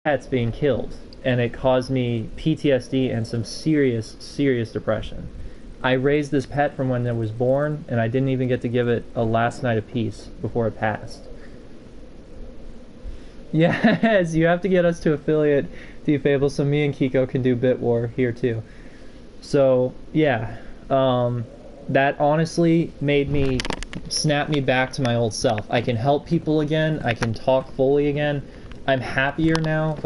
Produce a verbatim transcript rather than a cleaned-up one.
pets being killed, and it caused me P T S D and some serious, serious depression. I raised this pet from when it was born, and I didn't even get to give it a last night of peace before it passed. Yes, you have to get us to affiliate D-Fable so me and Kiko can do Bit War here too. So, yeah. Um, that honestly made me, snap me back to my old self. I can help people again, I can talk fully again. I'm happier now.